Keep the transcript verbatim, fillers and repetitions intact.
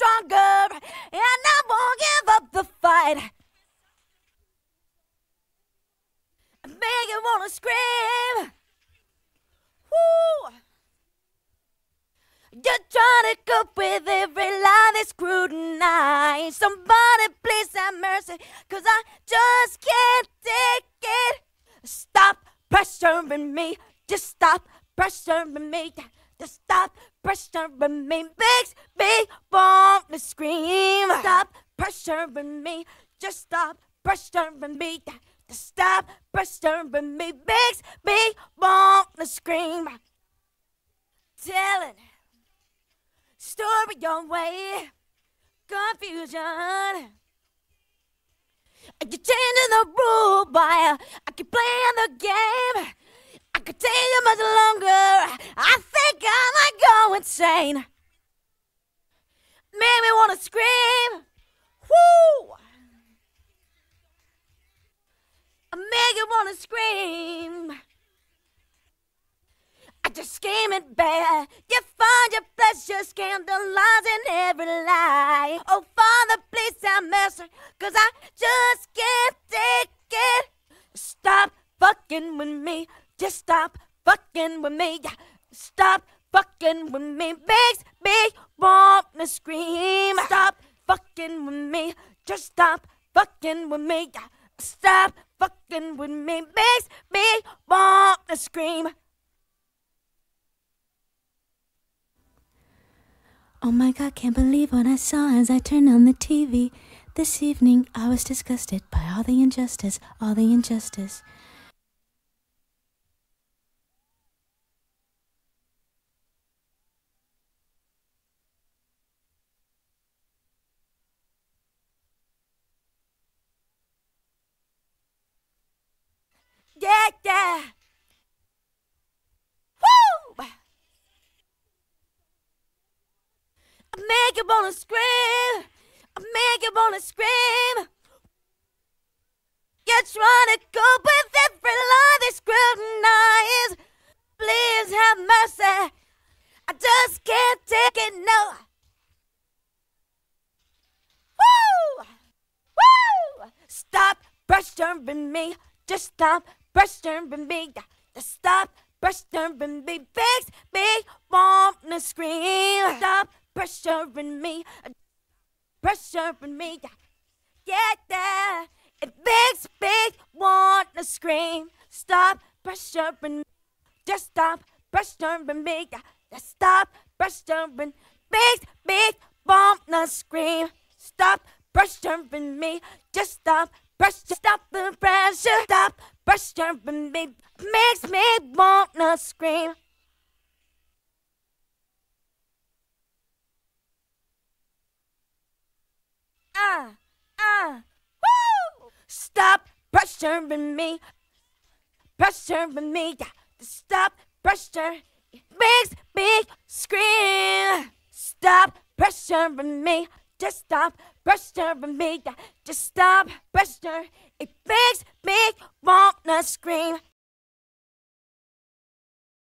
stronger, and I won't give up the fight. I make you wanna scream. Woo! You're trying to cope with every lie they scrutinize. Somebody please have mercy, cause I just can't take it. Stop pressuring me, just stop pressuring me. Just stop pressuring me, makes me want to scream. Stop pressuring me, just stop pressuring me. Just stop pressuring me, makes me want to scream. Telling story your way, confusion. You're changing the rule, boy. I keep playing the game. I could take it much longer. I think I might go insane. Made me wanna scream. Woo! I make you wanna scream. I just scheme it bad. You find your pleasure scandalizing every lie. Oh, Father, please have mercy, cause I just can't take it. Stop fucking with me. Just stop fucking with me. Stop fucking with me. Makes me want to scream. Stop fucking with me. Just stop fucking with me. Stop fucking with me. Makes me want to scream. Oh my God, can't believe what I saw as I turned on the T V. This evening I was disgusted by all the injustice, all the injustice. Yeah, yeah. Woo! I make you wanna scream. I make you wanna scream. You're trying to cope with every lie they scrutinize. Please have mercy. I just can't take it, no. Woo! Woo! Stop pressuring me. Just stop pressuring me. Just stop pressuring me. Makes me want to scream. Stop pressuring me. Pressuring me. Yeah, yeah. It makes me want to scream. Stop pressuring me. Just stop pressuring me. Just stop pressuring. Makes me want to scream. Stop pressuring me. Just stop pressure. Stop the pressure. Stop pressuring me. Makes me want to scream. Ah, ah, woo! Stop pressuring me. Pressuring me. Stop pressure. It makes me scream. Stop pressuring me. Just stop pressuring me. Just stop pressure. It makes me want to scream.